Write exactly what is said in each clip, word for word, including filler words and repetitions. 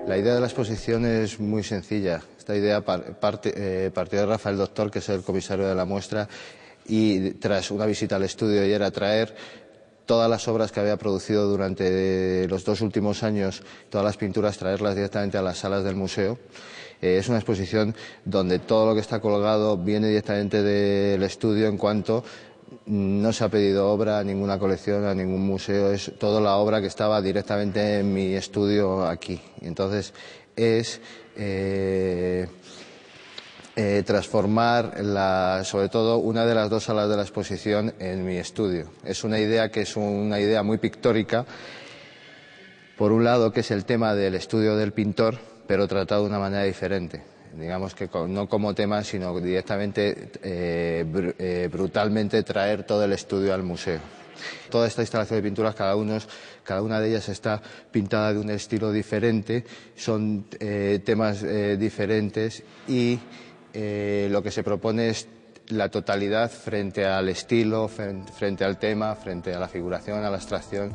La idea de la exposición es muy sencilla. Esta idea parte, eh, partió de Rafael Doctor, que es el comisario de la muestra, y tras una visita al estudio, y era traer todas las obras que había producido durante los dos últimos años, todas las pinturas, traerlas directamente a las salas del museo. Eh, es una exposición donde todo lo que está colgado viene directamente del estudio, en cuanto no se ha pedido obra a ninguna colección, a ningún museo, es toda la obra que estaba directamente en mi estudio aquí. Entonces es eh, eh, transformar, la, sobre todo, una de las dos salas de la exposición en mi estudio. Es una idea que es una idea muy pictórica, por un lado, que es el tema del estudio del pintor, pero tratado de una manera diferente. Digamos que no como tema, sino directamente, eh, br eh, brutalmente traer todo el estudio al museo. Toda esta instalación de pinturas, cada, uno, cada una de ellas está pintada de un estilo diferente, son eh, temas eh, diferentes, y eh, lo que se propone es la totalidad frente al estilo, frente al tema, frente a la figuración, a la abstracción.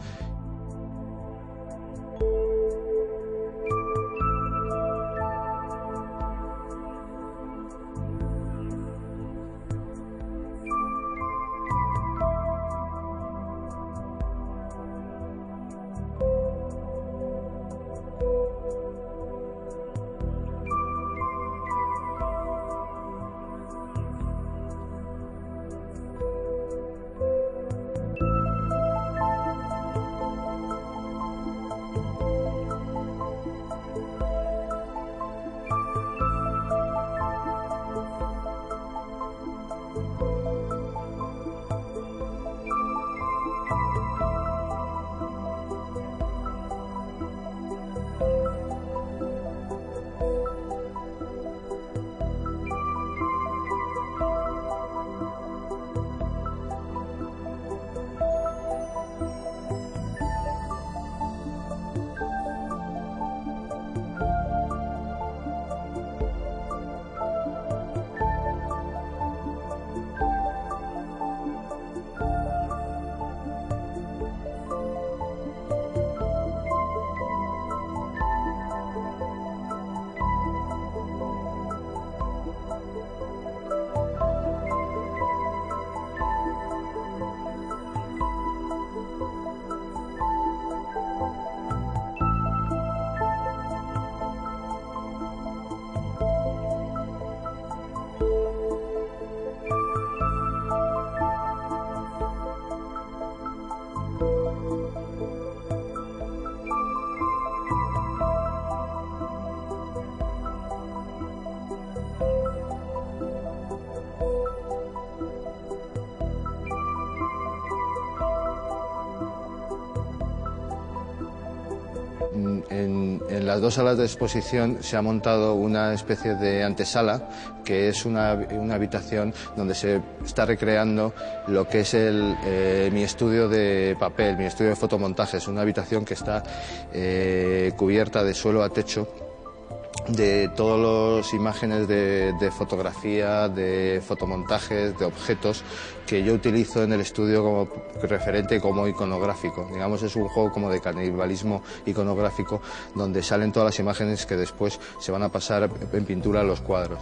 En, en las dos salas de exposición se ha montado una especie de antesala, que es una, una habitación donde se está recreando lo que es el, eh, mi estudio de papel, mi estudio de fotomontaje. Es una habitación que está eh, cubierta de suelo a techo, de todas las imágenes de, de fotografía, de fotomontajes, de objetos que yo utilizo en el estudio como referente, como iconográfico. Digamos, es un juego como de canibalismo iconográfico, donde salen todas las imágenes que después se van a pasar en pintura a los cuadros.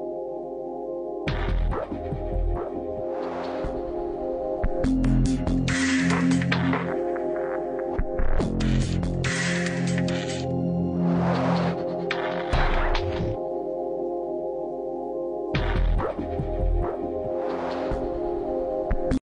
Thank you.